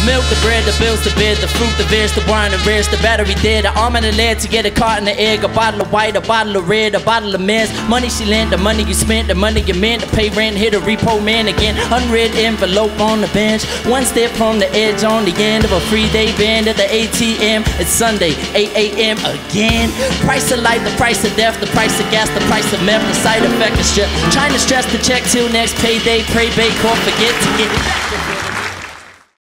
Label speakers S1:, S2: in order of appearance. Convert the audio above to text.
S1: Milk, the bread, the bills, the bed, the fruit, the veg, the wine, the rest, the battery dead, the arm and the lead to get a cart and the egg, a bottle of white, a bottle of red, a bottle of mints. Money she lent, the money you spent, the money you meant to pay rent, hit a repo man again. Unread envelope on the bench, one step from the edge on the end of a free day band at the ATM. It's Sunday, 8 a.m. again. Price of life, the price of death, the price of gas, the price of meth, the side effect is just trying to stress the check till next payday. Pray, bake, or forget to get it back.